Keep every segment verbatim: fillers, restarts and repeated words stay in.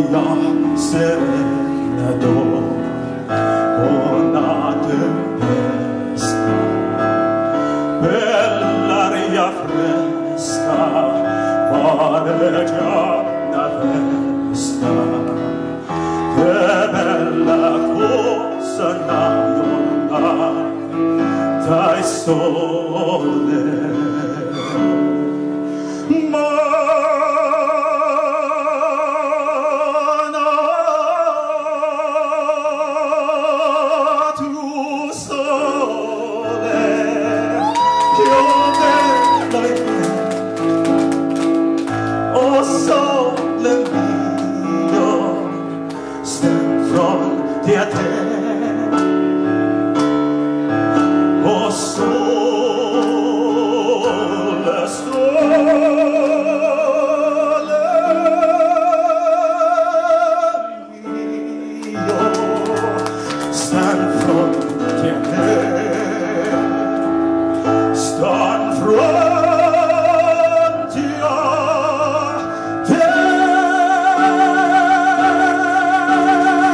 l'aria serena d'oro, una tempesta, per l'aria fresca pare già una festa. Che bella cosa n'aia dai sole, ma tu sole, che bella è te, oh sole mio, sto fronte a te. Oh sole, sole mio, stan fronte a te, stan fronte a te.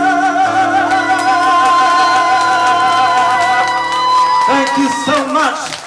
Thank you so much.